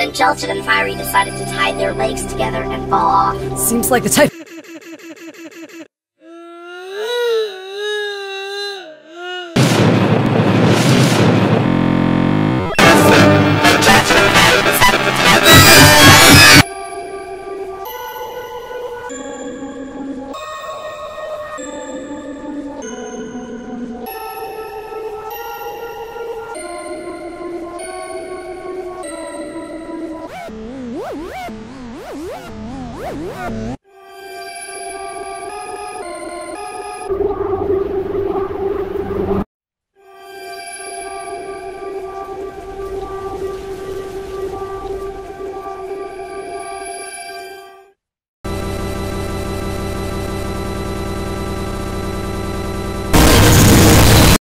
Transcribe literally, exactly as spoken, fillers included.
then Jelton and Fiery decided to tie their legs together and fall off. Seems like the type.